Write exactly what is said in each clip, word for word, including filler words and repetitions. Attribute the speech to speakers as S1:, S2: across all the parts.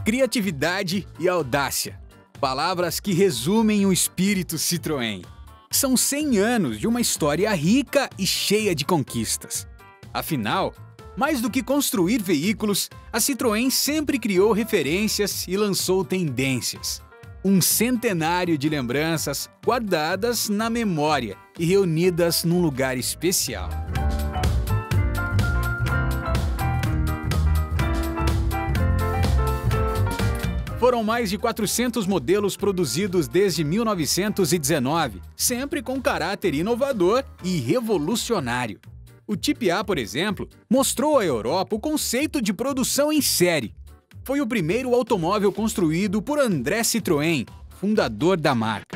S1: Criatividade e audácia. Palavras que resumem o espírito Citroën. São cem anos de uma história rica e cheia de conquistas. Afinal, mais do que construir veículos, a Citroën sempre criou referências e lançou tendências. Um centenário de lembranças guardadas na memória e reunidas num lugar especial. Foram mais de quatrocentos modelos produzidos desde mil novecentos e dezenove, sempre com caráter inovador e revolucionário. O Type A, por exemplo, mostrou à Europa o conceito de produção em série. Foi o primeiro automóvel construído por André Citroën, fundador da marca.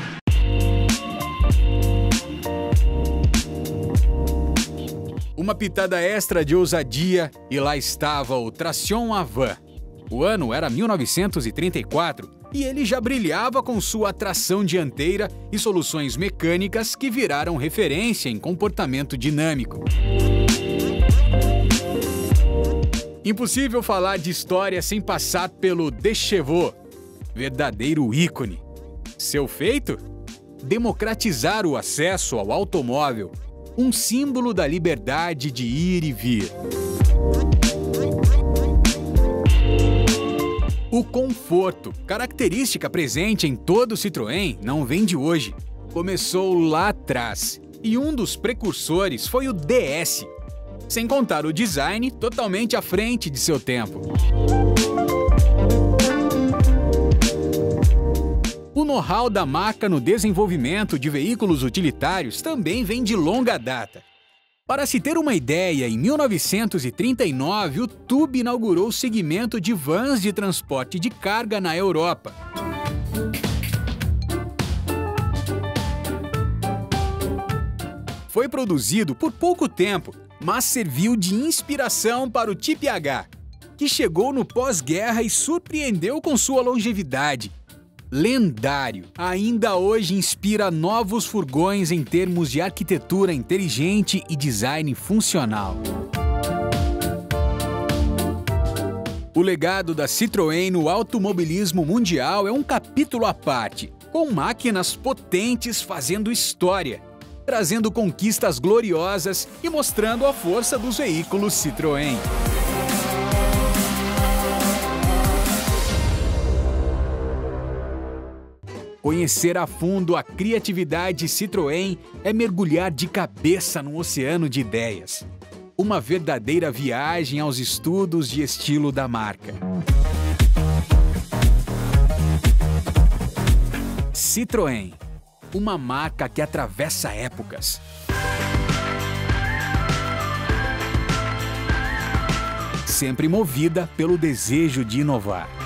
S1: Uma pitada extra de ousadia e lá estava o Traction Avant. O ano era mil novecentos e trinta e quatro e ele já brilhava com sua tração dianteira e soluções mecânicas que viraram referência em comportamento dinâmico. Impossível falar de história sem passar pelo De Chevaux, verdadeiro ícone. Seu feito? Democratizar o acesso ao automóvel, um símbolo da liberdade de ir e vir. O conforto, característica presente em todo o Citroën, não vem de hoje. Começou lá atrás, e um dos precursores foi o D S, sem contar o design totalmente à frente de seu tempo. O know-how da marca no desenvolvimento de veículos utilitários também vem de longa data. Para se ter uma ideia, em mil novecentos e trinta e nove, o Tube inaugurou o segmento de vans de transporte de carga na Europa. Foi produzido por pouco tempo, mas serviu de inspiração para o Type H, que chegou no pós-guerra e surpreendeu com sua longevidade. Lendário, ainda hoje inspira novos furgões em termos de arquitetura inteligente e design funcional. O legado da Citroën no automobilismo mundial é um capítulo à parte, com máquinas potentes fazendo história, trazendo conquistas gloriosas e mostrando a força dos veículos Citroën. Conhecer a fundo a criatividade Citroën é mergulhar de cabeça num oceano de ideias. Uma verdadeira viagem aos estudos de estilo da marca. Citroën, uma marca que atravessa épocas. Sempre movida pelo desejo de inovar.